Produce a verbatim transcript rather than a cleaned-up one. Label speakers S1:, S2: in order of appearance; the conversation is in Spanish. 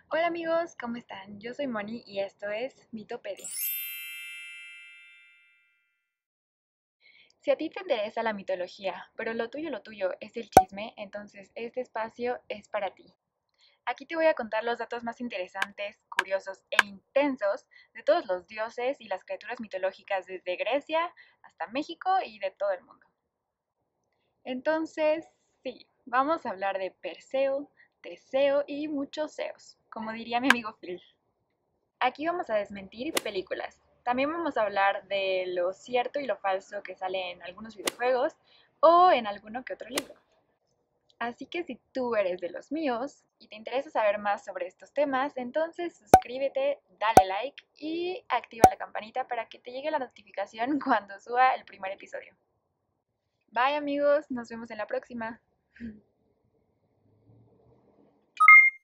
S1: Hola amigos, ¿cómo están? Yo soy Moni y esto es Mitopedia. Si a ti te interesa la mitología, pero lo tuyo, lo tuyo es el chisme, entonces este espacio es para ti. Aquí te voy a contar los datos más interesantes, curiosos e intensos de todos los dioses y las criaturas mitológicas desde Grecia hasta México y de todo el mundo. Entonces, sí, vamos a hablar de Perseo, Teseo y muchos Zeus, como diría mi amigo Phil. Aquí vamos a desmentir películas. También vamos a hablar de lo cierto y lo falso que sale en algunos videojuegos o en alguno que otro libro. Así que si tú eres de los míos y te interesa saber más sobre estos temas, entonces suscríbete, dale like y activa la campanita para que te llegue la notificación cuando suba el primer episodio. Bye amigos, nos vemos en la próxima.